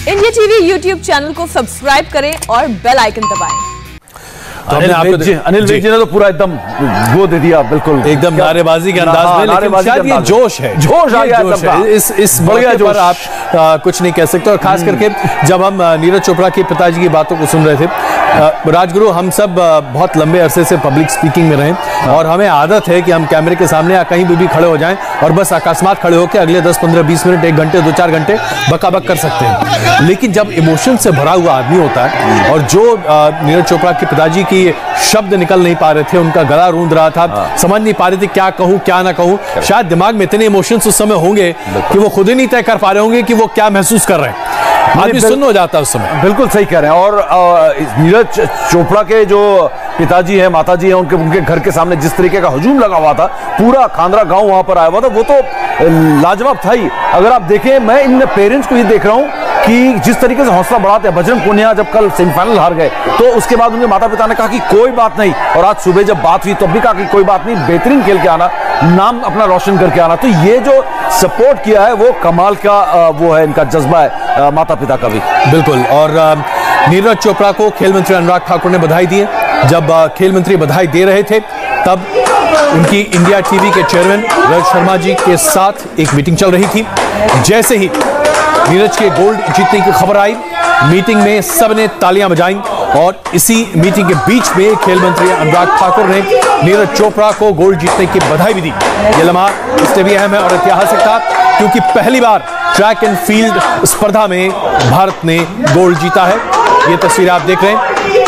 India TV YouTube channel को subscribe करें और बेल आइकन दबाएं। तो अनिल विज जी ने तो पूरा एकदम वो दे दिया, बिल्कुल एकदम नारेबाजी के अंदाज में, लेकिन शायद ये जोश है, जोश आ गया सबका। इस बढ़िया जोश आप कुछ नहीं कह सकते। और खास करके जब हम नीरज चोपड़ा के पिताजी की बातों को सुन रहे थे, राजगुरु हम सब बहुत लंबे अरसे से पब्लिक स्पीकिंग में रहे और हमें आदत है कि हम कैमरे के सामने या कहीं भी खड़े हो जाएं और बस अकस्मात खड़े होकर अगले 10, 15, 20 मिनट, 1 घंटे, 2-4 घंटे बकाबक कर सकते हैं। लेकिन जब इमोशन से भरा हुआ आदमी होता है और जो नीरज चोपड़ा के पिताजी की शब्द निकल नहीं पा रहे थे, उनका गला रूंध रहा था, समझ नहीं पा रहे थे क्या कहूं क्या ना कहूं, शायद दिमाग में इतने इमोशंस उस समय होंगे कि वो खुद ही नहीं तय कर पा रहे होंगे कि वो क्या महसूस कर रहे हैं। आदमी सुन्न हो जाता है उस समय। बिल्कुल सही कह रहे हैं। और नीरज चोपड़ा के जो पिताजी हैं, माताजी हैं, उनके घर के सामने जिस तरीके का हुजूम लगा हुआ था, पूरा खांदरा गांव वहां पर आया हुआ था, वो तो लाजवाब था ही। अगर आप देखें, मैं इन पेरेंट्स को ही देख रहा हूं कि जिस तरीके से हौसला बढ़ाते हैं। बजरंग पुनिया जब कल सेमीफाइनल हार गए तो उसके बाद उनके माता पिता ने कहा कि कोई बात नहीं, और आज सुबह जब बात हुई तब भी कहा कि कोई बात नहीं, बेहतरीन खेल के आना, नाम अपना रोशन करके आना। तो ये जो सपोर्ट किया है वो कमाल का वो है, इनका जज्बा है माता पिता का भी। बिल्कुल। और नीरज चोपड़ा को खेल मंत्री अनुराग ठाकुर ने बधाई दी है। जब खेल मंत्री बधाई दे रहे थे तब उनकी इंडिया टीवी के चेयरमैन रजत शर्मा जी के साथ एक मीटिंग चल रही थी। जैसे ही नीरज के गोल्ड जीतने की खबर आई, मीटिंग में सबने तालियां बजाईं और इसी मीटिंग के बीच में खेल मंत्री अनुराग ठाकुर ने नीरज चोपड़ा को गोल्ड जीतने की बधाई भी दी। यह लम्हा इसलिए भी अहम है और ऐतिहासिक था क्योंकि पहली बार ट्रैक एंड फील्ड स्पर्धा में भारत ने गोल्ड जीता है। ये तस्वीर आप देख रहे हैं।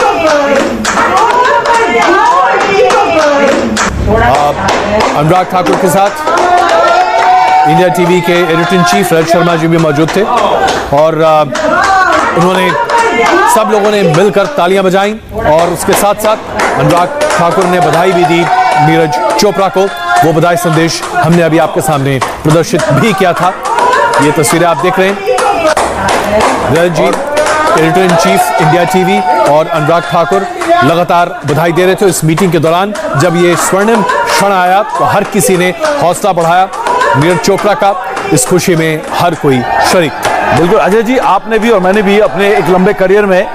अनुराग ठाकुर के साथ इंडिया टीवी के editor in chief Rajat Sharma ji भी मौजूद थे और उन्होंने सब लोगों ने मिलकर तालियां बजाईं और उसके साथ साथ अनुराग ठाकुर ने बधाई भी दी नीरज चोपड़ा को। वो बधाई संदेश हमने अभी आपके सामने प्रदर्शित भी किया था। ये तस्वीरें आप देख रहे हैं। Rajat ji, editor in chief India TV, और अनुराग ठाकुर लगातार बधाई दे रहे थे। इस मीटिंग के दौरान जब ये स्वर्णिम क्षण आया तो हर किसी ने हौसला बढ़ाया नीरज चोपड़ा का। इस खुशी में हर कोई शरीक। बिल्कुल अजय जी, आपने भी और मैंने भी अपने एक लंबे करियर में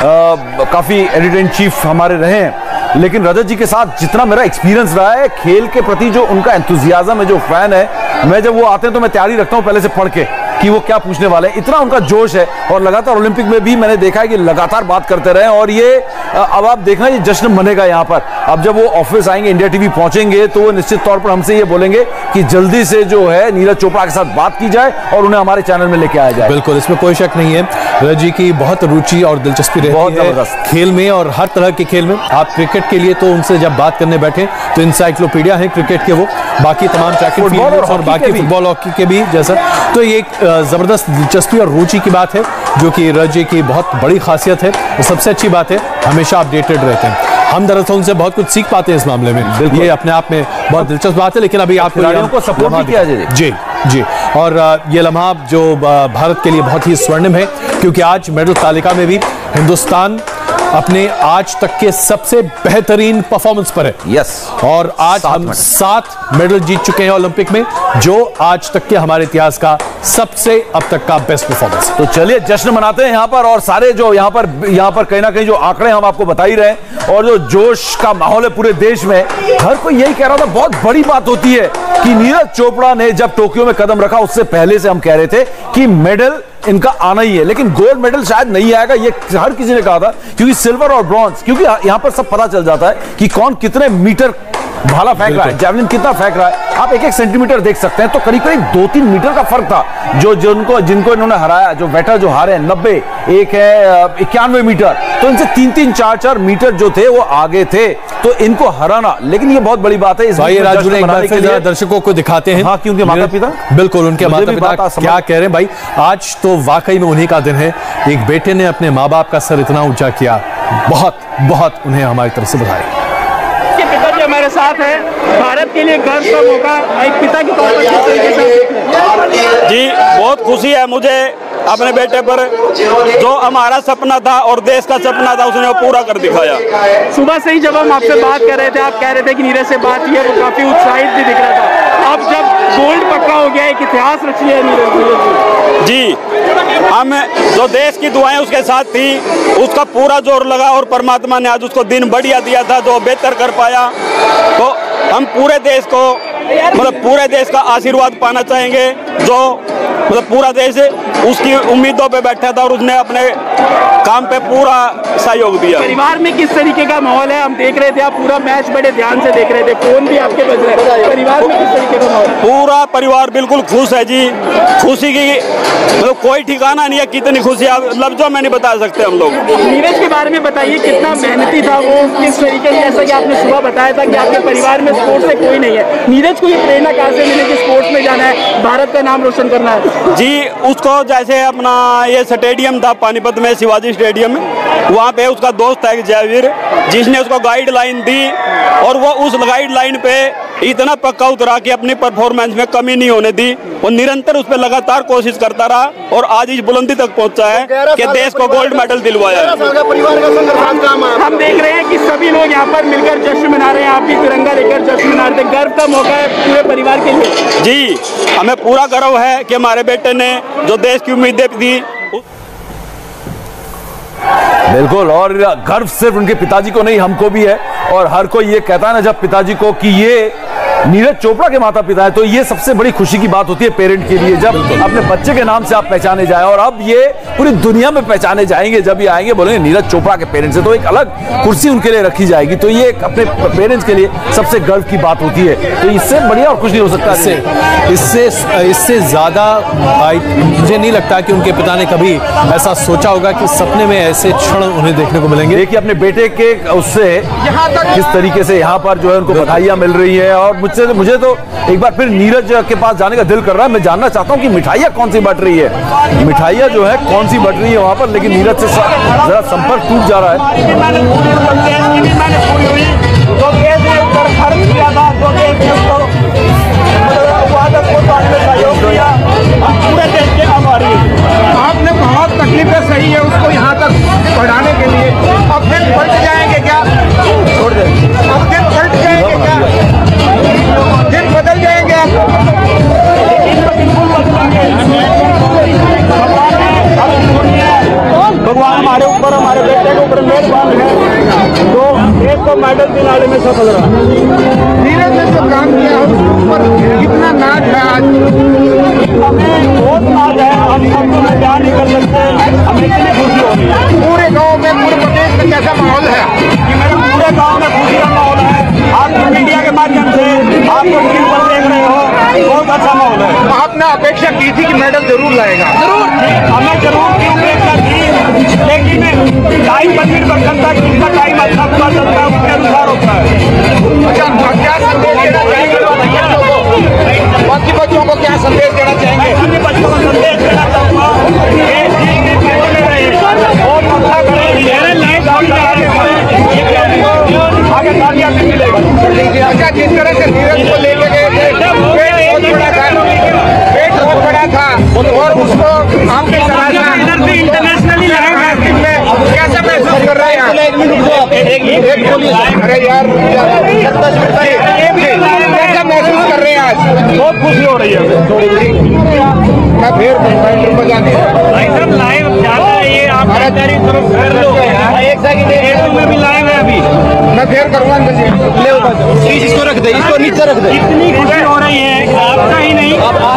काफी एडिटर इन चीफ हमारे रहे हैं, लेकिन रजत जी के साथ जितना मेरा एक्सपीरियंस रहा है खेल के प्रति, जो उनका एंथुजियाज्म है, जो फैन है, मैं जब वो आते हैं तो मैं तैयारी रखता हूं पहले से पढ़ के कि वो क्या पूछने वाले हैं। इतना उनका जोश है और लगातार ओलंपिक में भी मैंने देखा है कि लगातार बात करते रहे। और ये अब आप देखना, ये जश्न मनेगा यहाँ पर। अब जब वो ऑफिस आएंगे, इंडिया टीवी पहुंचेंगे, तो वो निश्चित तौर पर हमसे ये बोलेंगे कि जल्दी से जो है नीरज चोपड़ा के साथ बात की जाए और उन्हें हमारे चैनल में लेके आया जाए। बिल्कुल, इसमें कोई शक नहीं है। रजत जी की बहुत रुचि और दिलचस्पी रहती है खेल में और हर तरह के खेल में। आप क्रिकेट के लिए तो उनसे जब बात करने बैठे तो इंसाइक्लोपीडिया है क्रिकेट के वो, बाकी तमाम ट्रैक एंड फील्ड और बाकी फुटबॉल, हॉकी के भी जैसा। तो ये एक जबरदस्त दिलचस्पी और रुचि की बात है जो कि रजत जी की बहुत बड़ी खासियत है। और सबसे अच्छी बात है, हमेशा अपडेटेड रहते हैं। हम दरअसल उनसे बहुत कुछ सीख पाते हैं इस मामले में। ये अपने आप में बहुत दिलचस्प बात है। लेकिन अभी आपको सपोर्ट भी किया जाए। जी जी। और ये लम्हा जो भारत के लिए बहुत ही स्वर्णिम है क्योंकि आज मेडल तालिका में भी हिंदुस्तान अपने आज तक के सबसे बेहतरीन परफॉर्मेंस पर है। यस। और आज हम 7 मेडल जीत चुके हैं ओलंपिक में, जो आज तक के हमारे इतिहास का सबसे अब तक का बेस्ट परफॉर्मेंस। तो चलिए जश्न मनाते हैं यहाँ पर। और सारे जो यहाँ पर कहीं ना कहीं जो आंकड़े हम आपको बता ही रहे हैं और जो जोश का माहौल है पूरे देश में, हर कोई यही कह रहा था। बहुत बड़ी बात होती है कि नीरज चोपड़ा ने जब टोक्यो में कदम रखा, उससे पहले से हम कह रहे थे कि मेडल इनका आना ही है, लेकिन गोल्ड मेडल शायद नहीं आएगा, ये हर किसी ने कहा था। क्योंकि सिल्वर और ब्रॉन्ज, क्योंकि यहाँ पर सब पता चल जाता है कि कौन कितने मीटर भाला फेंक रहा है, जैवलिन कितना फेंक रहा है। आप 1-1 सेंटीमीटर देख सकते हैं, तो करीब करीब 2-3 मीटर का फर्क था। जिनको इन्होंने हराया, जो वेटर जो हारे 90, एक है 91 मीटर, तो इनसे 3-3, 4-4 मीटर जो थे वो आगे थे, तो इनको हराना। लेकिन ये बहुत बड़ी बात है। इस भाई राजू एक बार फिर दर्शकों को दिखाते हैं। हाँ, क्योंकि माता पिता, बिल्कुल उनके माता पिता क्या कह रहे हैं। भाई आज तो वाकई में उन्हीं का दिन है। एक बेटे ने अपने माँ बाप का सर इतना ऊंचा किया, बहुत बहुत उन्हें हमारी तरफ से बधाई। हमारे साथ है, भारत के लिए गर्व का मौका एक पिता की तौर पर किस तरीके से? जी बहुत खुशी है मुझे अपने बेटे पर। जो हमारा सपना था और देश का सपना था उसने पूरा कर दिखाया। सुबह से ही जब हम आपसे बात कर रहे थे, आप कह रहे थे कि नीरज से बात की है, वो काफी उत्साहित भी दिख रहा था। अब जब गोल्ड पक्का हो गया, एक इतिहास रच लिया नीरज जी। हम जो देश की दुआएं उसके साथ थी, उसका पूरा जोर लगा और परमात्मा ने आज उसको दिन बढ़िया दिया था, जो बेहतर कर पाया। तो हम पूरे देश को पूरे देश का आशीर्वाद पाना चाहेंगे, जो पूरा देश उसकी उम्मीदों पे बैठा था और उसने अपने काम पे पूरा सहयोग दिया। परिवार में किस तरीके का माहौल है? हम देख रहे थे, आप पूरा मैच बड़े ध्यान से देख रहे थे, फोन भी आपके बज रहे हैं। परिवार में किस तरीके का माहौल? पूरा परिवार बिल्कुल खुश है जी। खुशी की कोई ठिकाना नहीं है, कितनी खुशी लफ्जों में नहीं बता सकते हम लोग। नीरज के बारे में बताइए, कितना मेहनती था वो, किस तरीके से, जैसा कि आपने सुबह बताया था कि आपके परिवार में स्पोर्ट्स से कोई नहीं है, नीरज को ये प्रेरणा कहाँ से मिली कि स्पोर्ट्स में जाना है, भारत का नाम रोशन करना है? जी, उसको जैसे अपना ये स्टेडियम था पानीपत में, शिवाजी स्टेडियम, वहाँ पे उसका दोस्त है जयवीर, जिसने उसको गाइडलाइन दी और वो उस गाइडलाइन पे इतना पक्का उतरा कि अपनी परफॉर्मेंस में कमी नहीं होने दी। वो निरंतर उस पर लगातार कोशिश करता रहा और आज इस बुलंदी तक पहुंचा है कि देश को गोल्ड मेडल दिलवाया है। हम देख रहे हैं कि सभी लोग यहाँ पर मिलकर जश्न मना रहे हैं, आप भी तिरंगा लेकर जश्न मना रहे हैं। गर्व का मौका है पूरे परिवार के लिए। जी, हमें पूरा गर्व है कि हमारे बेटे ने जो देश की उम्मीदें दी। बिल्कुल, और गर्व सिर्फ उनके पिताजी को नहीं, हमको भी है। और हर कोई ये कहता है ना जब पिताजी को कि ये नीरज चोपड़ा के माता पिता है, तो ये सबसे बड़ी खुशी की बात होती है पेरेंट के लिए, जब अपने बच्चे के नाम से आप पहचाने जाए। और अब ये पूरी दुनिया में पहचाने जाएंगे, जब ये आएंगे बोलेंगे नीरज चोपड़ा के पेरेंट्स है, तो एक अलग कुर्सी उनके लिए रखी जाएगी। तो ये अपने पेरेंट्स के लिए सबसे गर्व की बात होती है। तो इससे बढ़िया और कुछ नहीं हो सकता। इससे ज्यादा मुझे नहीं लगता कि उनके पिता ने कभी ऐसा सोचा होगा कि सपने में ऐसे क्षण उन्हें देखने को मिलेंगे। देखिए अपने बेटे के उससे किस तरीके से यहाँ पर जो है उनको बधाइयाँ मिल रही है। और मुझे तो एक बार फिर नीरज के पास जाने का दिल कर रहा है। मैं जानना चाहता हूँ कि मिठाइयाँ कौन सी बट रही है, मिठाइयाँ जो है कौन सी बट रही है वहाँ पर, लेकिन नीरज से जरा संपर्क टूट जा रहा है। आपने बहुत तकलीफें सही है उसको यहाँ तक पढ़ाने के लिए, अब फिर पलट जाएंगे क्या? छोड़ दे, अब फिर पलट जाएंगे क्या? फिर बदल जाएंगे आप? भगवान हमारे ऊपर, हमारे बेटे के ऊपर मेहरबान है, तो देश को मेडल दिलाने में सफल रहा। नीरज ने जो काम किया है उसके ऊपर कितना नाज है आज? हमें बहुत नाज है, हम सबको बयान नहीं कर सकते, हमें इतनी खुशी हो रही है। पूरे गांव में, पूरे प्रदेश में कैसा माहौल है? कि मेरे पूरे गांव में खुशी का माहौल है। आप मीडिया के माध्यम से आपको स्क्रीन पर देख रहे हो, बहुत अच्छा माहौल है। आपने अपेक्षा की थी कि मेडल जरूर लाएगा? जरूर, हमें जरूर की अपेक्षा थी, लेकिन टाइम पर निर्भर करता है, किसका टाइम अच्छा पूरा चलता है उसके अनुसार होता है। अच्छा, क्या संदेश देना चाहेंगे बाकी बच्चों को? क्या संदेश देना चाहेंगे? सभी बच्चों को संदेश देना चाहूँगा, बहुत अच्छा आगे तालियां भी मिलेगी। अच्छा, जिस तरह से नीरज को लेके गए थे, पेट बहुत बड़ा था और उसको आपने इंटरनेशनली कैसे महसूस कर रहे हैं? अरे यार, कैसा महसूस कर रहे हैं आज? बहुत खुशी हो रही है। मैं फिर बजा लाइव जाना है, ये आप एक सेकंड में भी लाइव है अभी। मैं फिर करूँगा, इसको रख दे, इसको नीचे रख दे। इतनी खुशी हो रही है, आपका ही नहीं,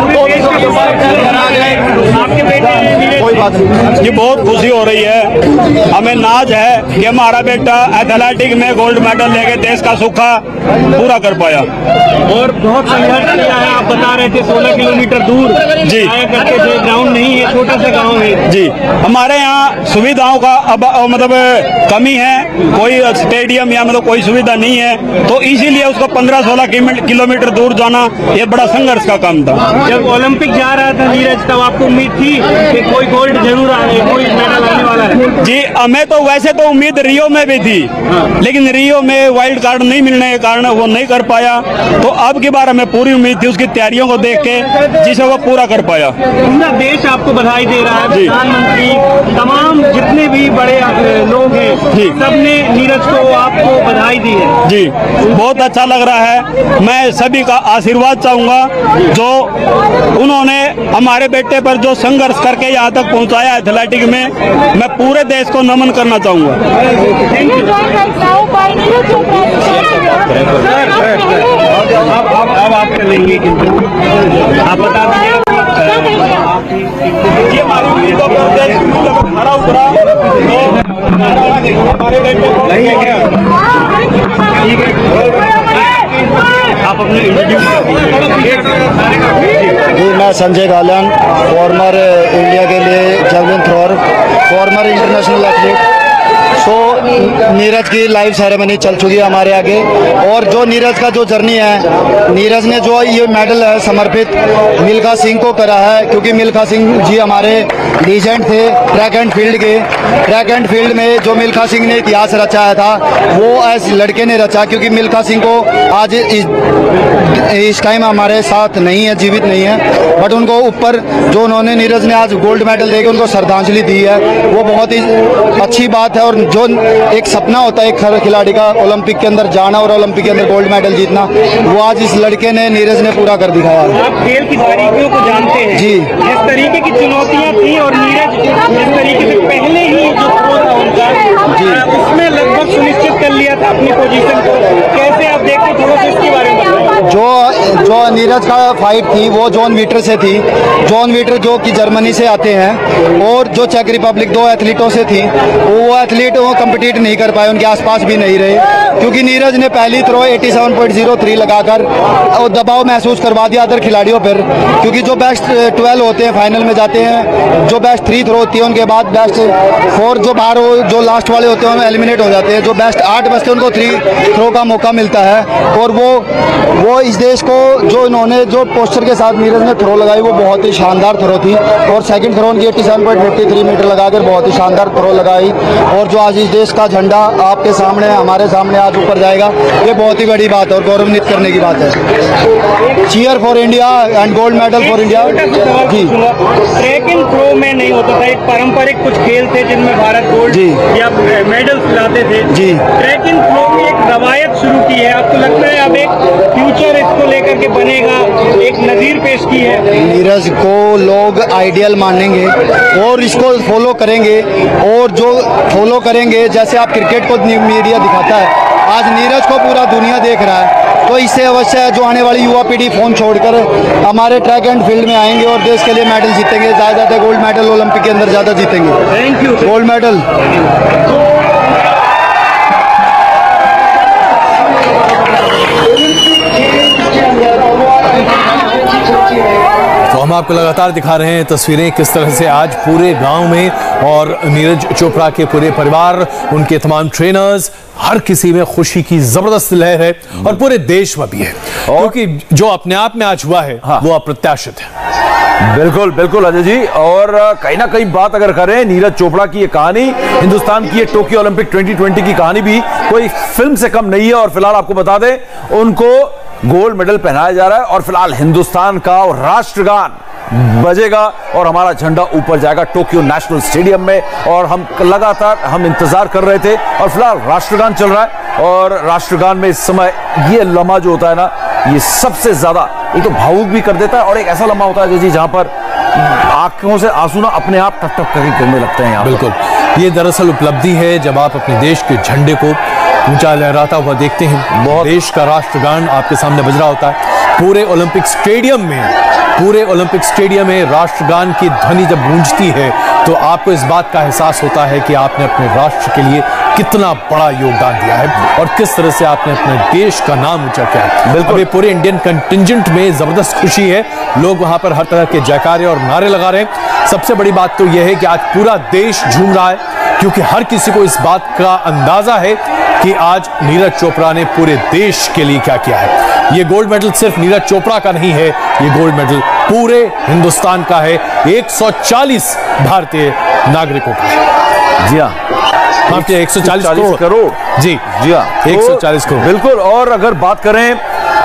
आपके बेटे, कोई बात नहीं, ये बहुत खुशी हो रही है। हमें नाज है कि हमारा बेटा एथलेटिक में गोल्ड मेडल लेके देश का सुखा पूरा कर पाया। और बहुत संघर्ष किया है, आप बता रहे थे 16 किलोमीटर दूर जी करके थे, ग्राउंड नहीं है, छोटा सा गाँव है जी। हमारे यहाँ सुविधाओं का अब मतलब कमी है, कोई स्टेडियम या मतलब कोई सुविधा नहीं है, तो इसीलिए उसको 15-16 किलोमीटर दूर जाना ये बड़ा संघर्ष का काम था। जब ओलंपिक जा रहा था नीरज, तब आपको उम्मीद थी कि कोई गोल्ड जरूर आए, कोई मेडल आने वाला वाला है? जी हमें तो वैसे तो उम्मीद रियो में भी थी, लेकिन रियो में वाइल्ड कार्ड नहीं मिलने के कारण वो नहीं कर पाया। तो अब की बार हमें पूरी उम्मीद थी उसकी तैयारियों को देख के, जिसे वो पूरा कर पाया। पूरा देश आपको बधाई दे रहा है, प्रधानमंत्री, तमाम जितने भी बड़े लोग हैं सबने नीरज को आपको बधाई दी है। जी बहुत अच्छा लग रहा है। मैं सभी का आशीर्वाद चाहूँगा, जो उन्होंने हमारे बेटे पर जो संघर्ष करके यहाँ तक पहुँचाया एथलेटिक में, मैं पूरे देश को नमन करना चाहूँगा। अब आप कर लेंगे, आप बता दीजिए। खड़ा उतरा हमारे बेटे को आप अपने जी, मैं संजय गालन, फॉर्मर इंडिया के लिए javelin thrower, former international athlete. Neeraj की लाइव सेरेमनी चल चुकी है हमारे आगे, और जो नीरज का जो जर्नी है, नीरज ने जो ये मेडल है समर्पित मिल्खा सिंह को करा है, क्योंकि मिल्खा सिंह जी हमारे लीजेंड थे ट्रैक एंड फील्ड के। ट्रैक एंड फील्ड में जो मिल्खा सिंह ने इतिहास रचाया था वो ऐसे लड़के ने रचा, क्योंकि मिल्खा सिंह को आज इस टाइम हमारे साथ नहीं है, जीवित नहीं है, बट उनको ऊपर जो उन्होंने नीरज ने आज गोल्ड मेडल देके उनको श्रद्धांजलि दी है, वो बहुत ही अच्छी बात है। और जो एक सपना होता है एक खिलाड़ी का ओलंपिक के अंदर जाना और ओलंपिक के अंदर गोल्ड मेडल जीतना, वो आज इस लड़के ने, नीरज ने पूरा कर दिखाया। आप खेल की बारीकियों को जानते हैं जी, जिस तरीके की चुनौतियां थी, और नीरज जिस तरीके से पहले ही जो थ्रो था उनका उसमें लगभग सुनिश्चित कर लिया था अपनी पोजीशन को, कैसे आप देखते थोड़ा सा इसके बारे में बताएं। जो नीरज का फाइट थी वो जॉन वीटर से थी। जॉन वीटर जो कि जर्मनी से आते हैं, और जो चेक रिपब्लिक, 2 एथलीटों से थी। वो एथलीट वो कम्पिटिट नहीं कर पाए, उनके आसपास भी नहीं रहे, क्योंकि नीरज ने पहली थ्रो 87.03 लगाकर दबाव महसूस करवा दिया अदर खिलाड़ियों पर, क्योंकि जो बेस्ट 12 होते हैं फाइनल में जाते हैं, जो बेस्ट 3 थ्रो होती है उनके बाद बेस्ट 4 जो बाहर जो लास्ट वाले होते हैं एलिमिनेट हो जाते हैं। जो बेस्ट 8 बचते हैं उनको 3 थ्रो का मौका मिलता है, और वो इस देश को जो इन्होंने जो पोस्चर के साथ नीरज ने थ्रो लगाई वो बहुत ही शानदार थ्रो थी, और सेकंड थ्रो उनकी 87.53 मीटर लगाकर बहुत ही शानदार थ्रो लगाई। और जो आज इस देश का झंडा आपके सामने, हमारे सामने आज ऊपर जाएगा, ये बहुत ही बड़ी बात है और गौरवान्वित करने की बात है। Cheer for India and gold medal for India. जी, ट्रैक एंड थ्रो में नहीं होता था, एक पारंपरिक कुछ खेल थे जिनमें भारत गोल्ड या मेडल्स लाते थे। जी, ट्रैक एंड थ्रो में एक रवायत शुरू की है, आपको लगता है अब एक फ्यूचर इसको लेकर के बनेगा, एक नजीर पेश की है? नीरज को लोग आइडियल मानेंगे और इसको फॉलो करेंगे, और जो फॉलो करेंगे, जैसे आप क्रिकेट को मीडिया दिखाता है, आज नीरज को पूरा दुनिया देख रहा है, तो इससे अवश्य है जो आने वाली युवा पीढ़ी फोन छोड़कर हमारे ट्रैक एंड फील्ड में आएंगे और देश के लिए मेडल जीतेंगे, ज़्यादा गोल्ड मेडल ओलंपिक के अंदर ज़्यादा जीतेंगे। Thank you. Gold medal. हम आपको लगातार दिखा रहे हैं तस्वीरें किस तरह से आज पूरे गांव में, और नीरज चोपड़ा के पूरे परिवार, उनके तमाम ट्रेनर्स, हर किसी में खुशी की जबरदस्त लहर है, और पूरे देश में भी है, क्योंकि जो अपने आप में आज हुआ है वो अप्रत्याशित है। बिल्कुल बिल्कुल अजय जी, और कहीं ना कहीं बात अगर करें नीरज चोपड़ा की ये कहानी, हिंदुस्तान की ये टोक्यो ओलंपिक 2020 की कहानी भी कोई फिल्म से कम नहीं है। और फिलहाल आपको बता दें, उनको गोल्ड मेडल पहनाया जा रहा है, और फिलहाल हिंदुस्तान का राष्ट्रगान बजेगा और हमारा झंडा ऊपर जाएगा टोक्यो नेशनल स्टेडियम में। और हम लगातार इंतजार कर रहे थे, और फिलहाल राष्ट्रगान चल रहा है, और राष्ट्रगान में इस समय ये लम्हा जो होता है ना, ये सबसे ज्यादा एक तो भावुक भी कर देता है, और एक ऐसा लम्हा होता है जी जहां पर आंखों से आंसू ना अपने आप टप टप करके गिरने लगते हैं। बिल्कुल, ये दरअसल उपलब्धि है जब आप अपने देश के झंडे को ऊंचा लहराता हुआ देखते हैं। देश का राष्ट्रगान आपके सामने बज रहा होता है, पूरे ओलंपिक स्टेडियम में राष्ट्रगान की ध्वनि जब गूंजती है तो आपको इस बात का एहसास होता है कि आपने अपने राष्ट्र के लिए कितना बड़ा योगदान दिया है, और किस तरह से आपने अपने देश का नाम ऊंचा किया है। बिल्कुल, पूरे इंडियन कंटिंजेंट में जबरदस्त खुशी है, लोग वहां पर हर तरह के जयकारे और नारे लगा रहे हैं। सबसे बड़ी बात तो यह है कि आज पूरा देश झूम रहा है, क्योंकि हर किसी को इस बात का अंदाजा है कि आज नीरज चोपड़ा ने पूरे देश के लिए क्या किया है। ये गोल्ड मेडल सिर्फ नीरज चोपड़ा का नहीं है, ये गोल्ड मेडल पूरे हिंदुस्तान का है, 140 भारतीय नागरिकों का है। जी हाँ, 140 करोड़ जी हाँ, 140 करोड़ बिल्कुल। और अगर बात करें,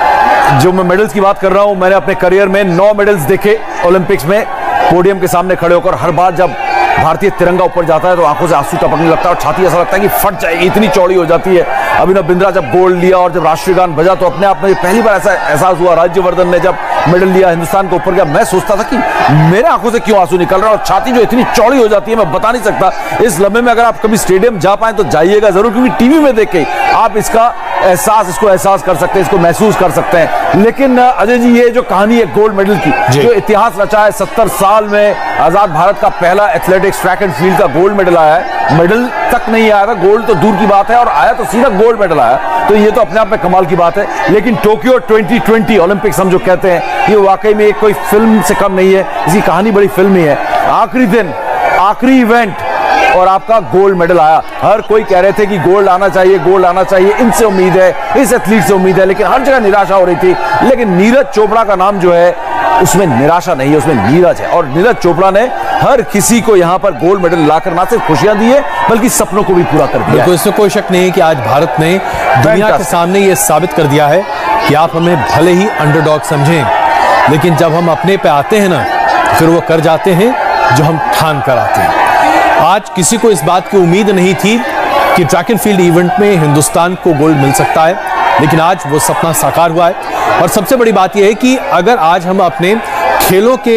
जो मैं मेडल्स की बात कर रहा हूं, मैंने अपने करियर में 9 मेडल्स देखे ओलंपिक्स में, पोडियम के सामने खड़े होकर। हर बार जब भारतीय तिरंगा ऊपर जाता है तो आंखों से आंसू टपकने लगता है और छाती ऐसा लगता है कि फट जाएगी, इतनी चौड़ी हो जाती है। अभिनव बिंद्रा जब गोल्ड लिया और जब राष्ट्रीय गान बजा तो अपने आप में पहली बार ऐसा एहसास हुआ। राज्यवर्धन ने जब मेडल लिया, हिंदुस्तान को ऊपर गया, मैं सोचता था कि मेरे आंखों से क्यों आंसू निकल रहा है, और छाती जो इतनी चौड़ी हो जाती है मैं बता नहीं सकता। इस लम्हे में अगर आप कभी स्टेडियम जा पाए तो जाइएगा जरूर, क्योंकि टीवी में देख के आप इसको एहसास कर सकते हैं, इसको महसूस कर सकते हैं। लेकिन अजय जी, ये जो कहानी है गोल्ड मेडल की, जो इतिहास रचा है, 70 साल में आजाद भारत का पहला एथलेटिक्स ट्रैक एंड फील्ड का गोल्ड मेडल आया है। मेडल तक नहीं आया था, गोल्ड तो दूर की बात है, और आया तो सीधा गोल्ड मेडल आया, तो ये तो अपने आप में कमाल की बात है। लेकिन टोक्यो 2020 ओलंपिक्स हम जो कहते हैं, ये वाकई में कोई फिल्म से कम नहीं है, इसकी कहानी बड़ी फिल्मी है। आखिरी दिन, आखिरी इवेंट, और आपका गोल्ड मेडल आया। हर कोई कह रहे थे कि गोल्ड आना चाहिए, गोल्ड आना चाहिए, इनसे उम्मीद है, इस एथलीट से उम्मीद है, लेकिन हर जगह निराशा हो रही थी। लेकिन नीरज चोपड़ा का नाम जो है, उसमें निराशा नहीं है, उसमें नीरज है, और नीरज चोपड़ा ने हर किसी को यहां पर गोल्ड मेडल लाकर ना सिर्फ खुशियां दी है, बल्कि सपनों को भी पूरा कर दिया। तो इसमें कोई शक नहीं है कि आज भारत ने दुनिया के सामने यह साबित कर दिया है कि आप हमें भले ही अंडरडॉग समझें, लेकिन जब हम अपने पे आते हैं ना, फिर वो कर जाते हैं जो हम ठान कर आते हैं। आज किसी को इस बात की उम्मीद नहीं थी कि ट्रैक एंड फील्ड इवेंट में हिंदुस्तान को गोल्ड मिल सकता है, लेकिन आज वो सपना साकार हुआ है। और सबसे बड़ी बात यह है कि अगर आज हम अपने खेलों के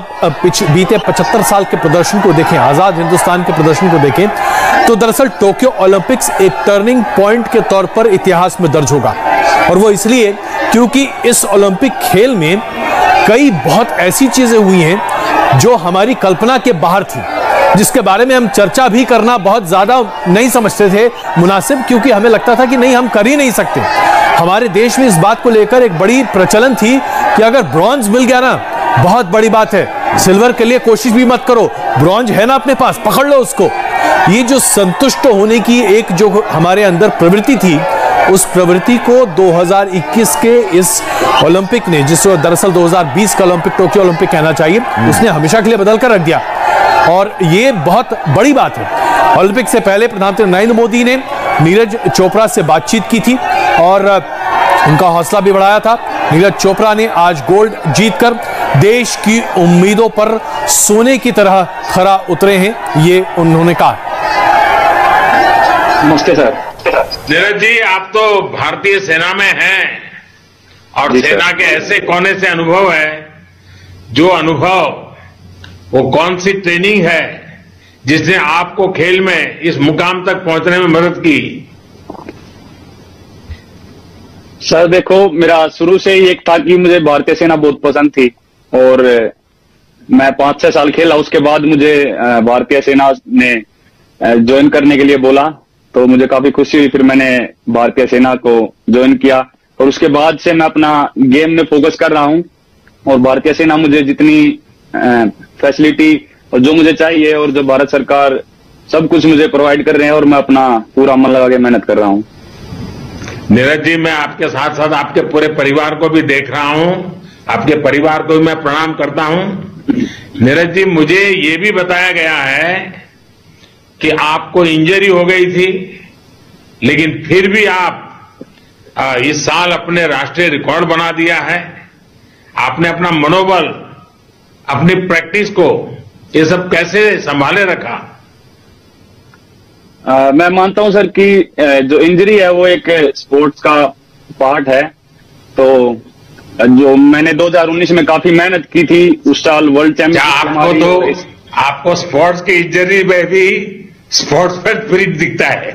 बीते 75 साल के प्रदर्शन को देखें, आजाद हिंदुस्तान के प्रदर्शन को देखें, तो दरअसल टोक्यो ओलंपिक्स एक टर्निंग पॉइंट के तौर पर इतिहास में दर्ज होगा। और वो इसलिए क्योंकि इस ओलंपिक खेल में कई बहुत ऐसी चीजें हुई हैं जो हमारी कल्पना के बाहर थी, जिसके बारे में हम चर्चा भी करना बहुत ज्यादा नहीं समझते थे मुनासिब, क्योंकि हमें लगता था कि नहीं, हम कर ही नहीं सकते। हमारे देश में इस बात को लेकर एक बड़ी प्रचलन थी कि अगर ब्रॉन्ज मिल गया ना, बहुत बड़ी बात है, सिल्वर के लिए कोशिश भी मत करो, ब्रॉन्ज है ना अपने पास, पकड़ लो उसको। ये जो संतुष्ट होने की एक जो हमारे अंदर प्रवृत्ति थी, उस प्रवृत्ति को 2021 के इस ओलंपिक ने, जिसको दरअसल 2020 का ओलंपिक, टोक्यो ओलंपिक कहना चाहिए, उसने हमेशा के लिए बदल कर रख दिया। और ये बहुत बड़ी बात है। ओलंपिक से पहले प्रधानमंत्री नरेंद्र मोदी ने नीरज चोपड़ा से बातचीत की थी और उनका हौसला भी बढ़ाया था। नीरज चोपड़ा ने आज गोल्ड जीतकर देश की उम्मीदों पर सोने की तरह खरा उतरे हैं, ये उन्होंने कहा। नमस्ते सर। नीरज जी, आप तो भारतीय सेना में हैं और सेना के ऐसे कोने से अनुभव है, जो अनुभव, वो कौन सी ट्रेनिंग है जिसने आपको खेल में इस मुकाम तक पहुंचने में मदद की? सर देखो, मेरा शुरू से ही एक था कि मुझे भारतीय सेना बहुत पसंद थी, और मैं 5-6 साल खेला। उसके बाद मुझे भारतीय सेना ने ज्वाइन करने के लिए बोला, तो मुझे काफी खुशी हुई। फिर मैंने भारतीय सेना को ज्वाइन किया, और उसके बाद से मैं अपना गेम में फोकस कर रहा हूं, और भारतीय सेना मुझे जितनी फैसिलिटी और जो मुझे चाहिए, और जो भारत सरकार सब कुछ मुझे प्रोवाइड कर रहे हैं, और मैं अपना पूरा मन लगा के मेहनत कर रहा हूं। नीरज जी, मैं आपके साथ साथ आपके पूरे परिवार को भी देख रहा हूं, आपके परिवार को भी मैं प्रणाम करता हूं। नीरज जी, मुझे ये भी बताया गया है कि आपको इंजरी हो गई थी, लेकिन फिर भी आप इस साल अपने राष्ट्रीय रिकॉर्ड बना दिया है। आपने अपना मनोबल, अपनी प्रैक्टिस को, ये सब कैसे संभाले रखा? मैं मानता हूं सर कि जो इंजरी है वो एक स्पोर्ट्स का पार्ट है। तो जो मैंने 2019 में काफी मेहनत की थी, उस साल वर्ल्ड चैंपियन, आपको स्पोर्ट्स की इंजरी में भी स्पोर्ट्स पर स्पिरिट दिखता है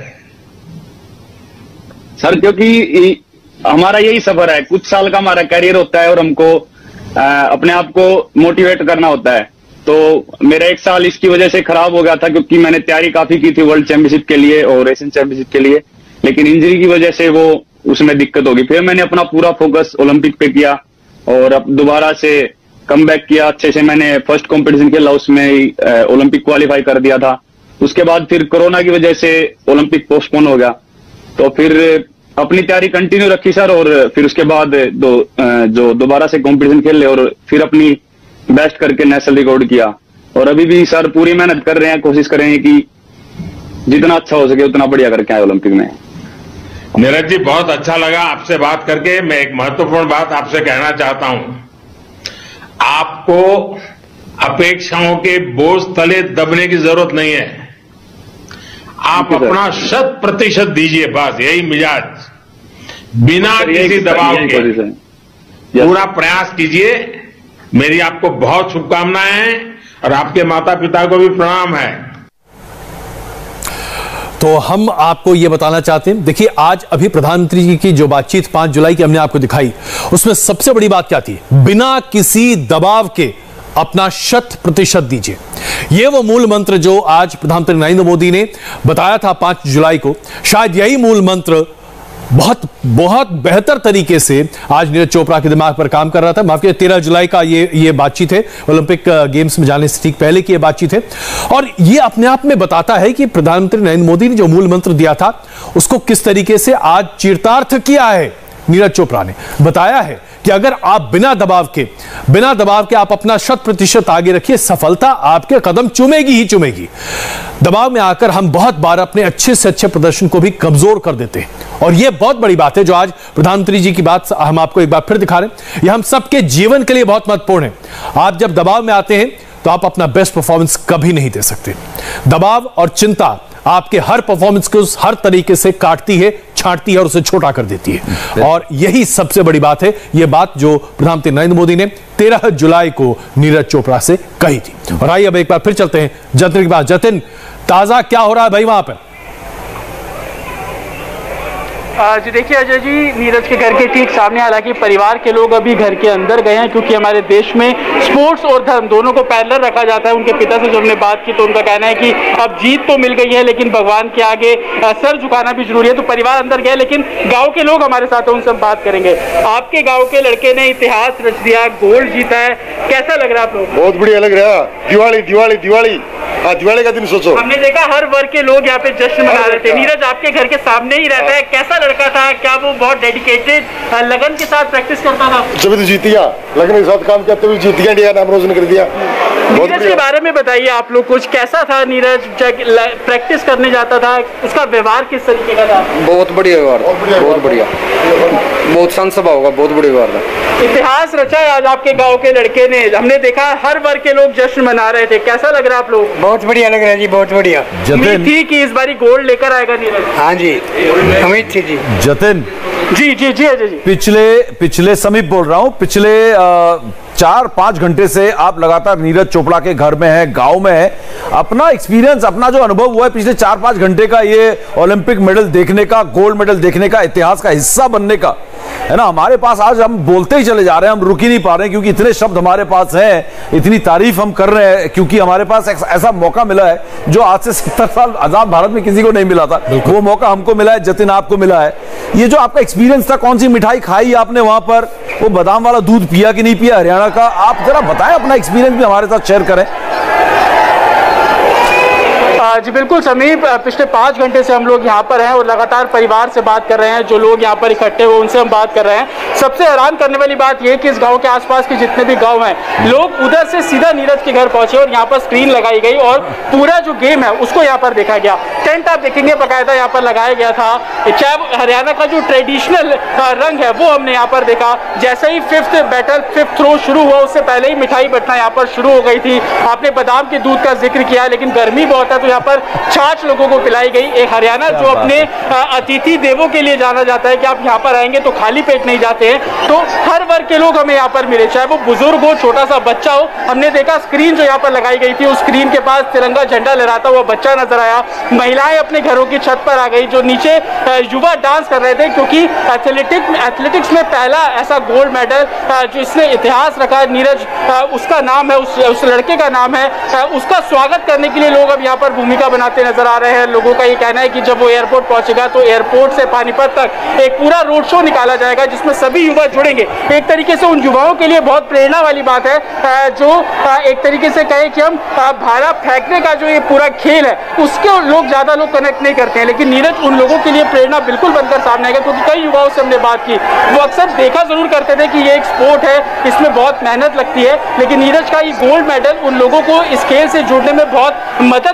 सर, क्योंकि हमारा यही सफर है। कुछ साल का हमारा करियर होता है और हमको अपने आप को मोटिवेट करना होता है। तो मेरा 1 साल इसकी वजह से खराब हो गया था, क्योंकि मैंने तैयारी काफी की थी वर्ल्ड चैंपियनशिप के लिए और एशियन चैंपियनशिप के लिए, लेकिन इंजरी की वजह से वो उसमें दिक्कत होगी। फिर मैंने अपना पूरा फोकस ओलंपिक पे किया और अब दोबारा से कमबैक किया अच्छे से। मैंने फर्स्ट कंपटीशन खेला, उसमें ओलंपिक क्वालिफाई कर दिया था। उसके बाद फिर कोरोना की वजह से ओलंपिक पोस्टपोन हो गया, तो फिर अपनी तैयारी कंटिन्यू रखी सर, और फिर उसके बाद जो दोबारा से कंपटीशन खेल ले और फिर अपनी बेस्ट करके नेशनल रिकॉर्ड किया। और अभी भी सर पूरी मेहनत कर रहे हैं, कोशिश कर रहे हैं कि जितना अच्छा हो सके उतना बढ़िया करके आए ओलंपिक में। नीरज जी, बहुत अच्छा लगा आपसे बात करके। मैं एक महत्वपूर्ण बात आपसे कहना चाहता हूं। आपको अपेक्षाओं के बोझ तले दबने की जरूरत नहीं है। आप अपना 100% दीजिए, बस यही मिजाज, बिना किसी दबाव के पूरा प्रयास कीजिए। मेरी आपको बहुत शुभकामनाएं हैं और आपके माता पिता को भी प्रणाम है। तो हम आपको यह बताना चाहते हैं, देखिए आज अभी प्रधानमंत्री जी की जो बातचीत 5 जुलाई की हमने आपको दिखाई, उसमें सबसे बड़ी बात क्या थी? बिना किसी दबाव के अपना 100% दीजिए। यह वो मूल मंत्र जो आज प्रधानमंत्री नरेंद्र मोदी ने बताया था 5 जुलाई को, शायद यही मूल मंत्र बहुत बेहतर तरीके से आज नीरज चोपड़ा के दिमाग पर काम कर रहा था। माफ कीजिए, 13 जुलाई का ये बातचीत है, ओलंपिक गेम्स में जाने से ठीक पहले की ये बातचीत है। और ये अपने आप में बताता है कि प्रधानमंत्री नरेंद्र मोदी ने जो मूल मंत्र दिया था उसको किस तरीके से आज चरितार्थ किया है। नीरज चोपड़ा ने बताया है कि अगर आप बिना दबाव के आप अपना 100% आगे रखिए, सफलता आपके कदम चूमेगी ही चूमेगी। दबाव में आकर हम बहुत बार अपने अच्छे से अच्छे प्रदर्शन को भी कमजोर कर देते हैं, और यह बहुत बड़ी बात है जो आज प्रधानमंत्री जी की बात हम आपको एक बार फिर दिखा रहे हैं। यह हम सबके जीवन के लिए बहुत महत्वपूर्ण है। आप जब दबाव में आते हैं तो आप अपना बेस्ट परफॉर्मेंस कभी नहीं दे सकते। दबाव और चिंता आपके हर परफॉर्मेंस को हर तरीके से काटती है, छांटती है और उसे छोटा कर देती है। और यही सबसे बड़ी बात है, यह बात जो प्रधानमंत्री नरेंद्र मोदी ने 13 जुलाई को नीरज चोपड़ा से कही थी। और आइए अब एक बार फिर चलते हैं जतिन के पास। जतिन, ताजा क्या हो रहा है भाई वहां पर? जी देखिए अजय जी, नीरज के घर के ठीक सामने, हालांकि परिवार के लोग अभी घर के अंदर गए हैं क्योंकि हमारे देश में स्पोर्ट्स और धर्म दोनों को पैरेलल रखा जाता है। उनके पिता से जो हमने बात की तो उनका कहना है कि अब जीत तो मिल गई है लेकिन भगवान के आगे सर झुकाना भी जरूरी है। तो परिवार अंदर गए, लेकिन गाँव के लोग हमारे साथ हैं, उनसे हम बात करेंगे। आपके गाँव के लड़के ने इतिहास रच दिया, गोल्ड जीता है, कैसा लग रहा है आप लोग? बहुत बढ़िया लग रहा है। दिवाली हाँ, दिवाली का दिन सोचो। हमने देखा हर वर्ग के लोग यहाँ पे जश्न मना रहे थे। नीरज आपके घर के सामने ही रहता है, कैसा लड़का था? क्या वो बहुत डेडिकेटेड लगन के साथ प्रैक्टिस करता था? जब तो जीत गया, लगन के साथ काम करते हुए जीत गया, इंडिया नाम रोशन कर दिया। नीरज के बारे में बताइए आप लोग कुछ, कैसा था नीरज जब प्रैक्टिस करने जाता था? उसका व्यवहार किस तरीके का था? बहुत बढ़िया व्यवहार, बहुत बढ़िया, बहुत शांत स्वभाव का, बहुत बढ़िया व्यवहार था। इतिहास रचा है आज आपके गाँव के लड़के ने। हमने देखा हर वर्ग के लोग जश्न मना रहे थे, कैसा लग रहा है आप लोग? बहुत बढ़िया लग रहा है जी, बहुत बढ़िया। उम्मीद थी कि इस बारी गोल्ड लेकर आएगा नीरज? हाँ जी, उम्मीद थी जी। जतिन जी जी जी अजय जी, पिछले समीप बोल रहा हूं, पिछले 4-5 घंटे से आप लगातार नीरज चोपड़ा के घर में है, गांव में है। अपना एक्सपीरियंस, अपना जो अनुभव हुआ है पिछले 4-5 घंटे का, ये ओलंपिक मेडल देखने का, गोल्ड मेडल देखने का, इतिहास का हिस्सा बनने का, है ना। हमारे पास आज हम बोलते ही चले जा रहे हैं, हम रुक ही नहीं पा रहे हैं क्योंकि इतने शब्द हमारे पास हैं, इतनी तारीफ हम कर रहे हैं क्योंकि हमारे पास ऐसा मौका मिला है जो आज से 70 साल आजाद भारत में किसी को नहीं मिला था। वो मौका हमको मिला है, जतिन आपको मिला है। ये जो आपका एक्सपीरियंस था, कौन सी मिठाई खाई आपने वहां पर, वो बादाम वाला दूध पिया कि नहीं पिया हरियाणा का, आप जरा बताएं, अपना एक्सपीरियंस भी हमारे साथ शेयर करें। जी बिल्कुल समीप, पिछले 5 घंटे से हम लोग यहाँ पर हैं और लगातार परिवार से बात कर रहे हैं, जो लोग यहाँ पर इकट्ठे हुए उनसे हम बात कर रहे हैं। सबसे हैरान करने वाली बात यह कि इस गांव के आसपास के जितने भी गांव हैं, लोग उधर से सीधा नीरज के घर पहुंचे और यहाँ पर स्क्रीन लगाई गई और पूरा जो गेम है उसको यहाँ पर देखा गया। टेंट आप देखेंगे बाकायदा यहाँ पर लगाया गया था, चाहे हरियाणा का जो ट्रेडिशनल रंग है वो हमने यहाँ पर देखा। जैसे ही 5th थ्रो शुरू हुआ उससे पहले ही मिठाई बंटना यहाँ पर शुरू हो गई थी। आपने बादाम के दूध का जिक्र किया, लेकिन गर्मी बहुत है तो यहाँ पर छाछ लोगों को पिलाई गई। एक हरियाणा जो अपने अतिथि देवों के लिए जाना जाता है कि आप यहाँ पर आएंगे तो खाली पेट नहीं जाते हैं, तो हर वर्ग के लोग हमें यहाँ पर मिले, चाहे वो बुजुर्ग हो, छोटा सा बच्चा हो। हमने देखा स्क्रीन जो यहाँ पर लगाई गई थी, उस स्क्रीन के पास तिरंगा झंडा लहराता हुआ बच्चा नजर आया। महिलाएं अपने घरों की छत पर आ गई, जो नीचे युवा डांस कर रहे थे क्योंकि एथलेटिक्स में पहला ऐसा गोल्ड मेडल जो इसने इतिहास रखा है, नीरज उसका नाम है, उस लड़के का नाम है। उसका स्वागत करने के लिए लोग अब यहाँ पर भूमिका बनाते नजर आ रहे हैं। लोगों का ये कहना है कि जब वो एयरपोर्ट पहुंचेगा तो एयरपोर्ट से पानीपत तक एक पूरा रोड शो निकाला जाएगा जिसमें सभी युवा जुड़ेंगे। एक तरीके से उन युवाओं के लिए बहुत प्रेरणा वाली बात है, जो एक तरीके से कहे कि हम भाला फेंकने का जो ये पूरा खेल है उसके लोग ज्यादा लोग कनेक्ट नहीं करते हैं, लेकिन नीरज उन लोगों के लिए प्रेरणा बिल्कुल बनकर सामने आएगा। क्योंकि कई युवाओं से हमने बात की, वो अक्सर देखा जरूर करते थे कि ये एक स्पोर्ट है, इसमें बहुत मेहनत लगती है, लेकिन नीरज का ये गोल्ड मेडल उन लोगों को इस खेल से जुड़ने में बहुत मदद करेगा।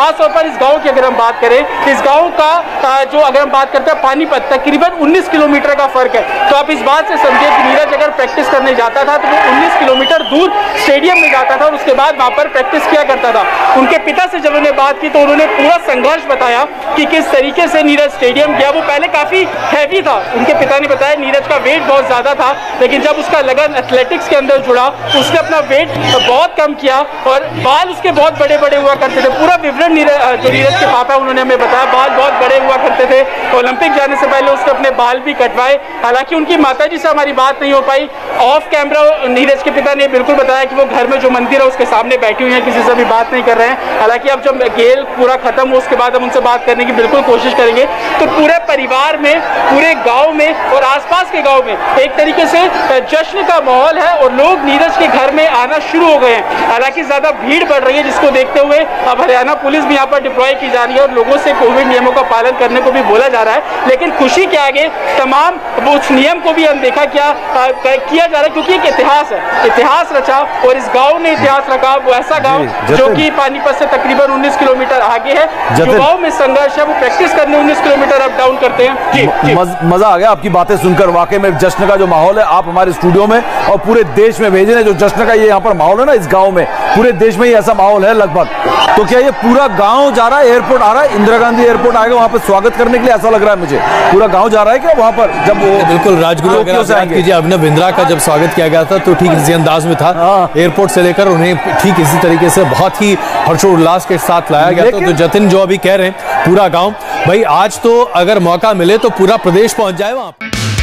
खास तौर पर इस गांव की अगर हम बात करें, इस गांव का जो अगर हम बात करते हैं पानीपत, तकरीबन 19 किलोमीटर का फर्क है। तो आप इस बात से समझिए कि नीरज अगर प्रैक्टिस करने जाता था तो वो 19 किलोमीटर दूर स्टेडियम में जाता था और उसके बाद वहां पर प्रैक्टिस किया करता था। उनके पिता से जब उन्होंने बात की तो उन्होंने पूरा संघर्ष बताया कि किस तरीके से नीरज स्टेडियम गया। वो पहले काफी हैवी था, उनके पिता ने बताया नीरज का वेट बहुत ज्यादा था, लेकिन जब उसका लगन एथलेटिक्स के अंदर जुड़ा उसने अपना वेट बहुत कम किया और बाल उसके बहुत बड़े बड़े हुआ करते थे। पूरा विवरण जो नीरज के पापा उन्होंने हमें बताया, बाल बहुत बड़े हुआ करते थे। ओलंपिक जाने से पहले उसने अपने बाल भी कटवाए। हालांकि उनकी माताजी से हमारी बात नहीं हो पाई। ऑफ कैमरा नीरज के पिता ने बिल्कुल बताया कि वो घर में जो मंदिर है उसके सामने बैठी हुई है, किसी से भी बात नहीं कर रहे हैं। हालांकि अब जब खेल पूरा खत्म हो उसके बाद हम उनसे बात करने की बिल्कुल कोशिश करेंगे। तो पूरे परिवार में, पूरे गांव में और आसपास के गांव में एक तरीके से जश्न का माहौल है और लोग नीरज के घर में आना शुरू हो गए हैं। हालांकि ज्यादा भीड़ बढ़ रही है, जिसको देखते हुए अब हरियाणा पुलिस भी यहाँ पर डिप्लॉय की जा रही है और लोगों से कोविड नियमों का पालन करने को भी बोला जा रहा है। लेकिन खुशी के आगे तमाम उस नियम को भी अनदेखा किया जा रहा है, क्योंकि एक इतिहास है, इतिहास रचा और इस गांव ने इतिहास रखा। वो ऐसा गांव जो कि पानीपत से तकरीबन 19 किलोमीटर आगे है। युवाओं में संघर्ष है, वो प्रैक्टिस करने 19 किलोमीटर अप डाउन करते हैं। जी। मजा आ गया आपकी बातें सुनकर। वाकई में जश्न का जो माहौल है, आप हमारे स्टूडियो में और पूरे देश में भेज रहे हैं जो जश्न का ये यहाँ पर माहौल है ना, इस गांव में पूरे देश में ही ऐसा माहौल है लगभग। तो क्या ये पूरा गांव जा रहा है, एयरपोर्ट आ रहा है, इंदिरा गांधी एयरपोर्ट आएगा वहां पर स्वागत करने के लिए, ऐसा लग रहा है मुझे पूरा गांव जा रहा है क्या वहां पर? जब वो बिल्कुल राजगुरु अगर आप याद कीजिए, अभिनव बिंद्रा का जब स्वागत किया गया था तो ठीक इसी अंदाज में था। एयरपोर्ट से लेकर उन्हें ठीक इसी तरीके से बहुत ही हर्षोल्लास के साथ लाया गया था। तो जतिन जो अभी कह रहे हैं पूरा गांव, भाई आज तो अगर मौका मिले तो पूरा प्रदेश पहुंच जाए वहां।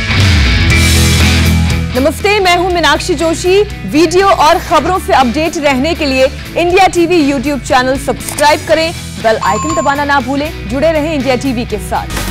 नमस्ते, मैं हूं मीनाक्षी जोशी। वीडियो और खबरों से अपडेट रहने के लिए India TV YouTube channel subscribe करें, बेल आइकन दबाना ना भूलें। जुड़े रहें इंडिया टीवी के साथ।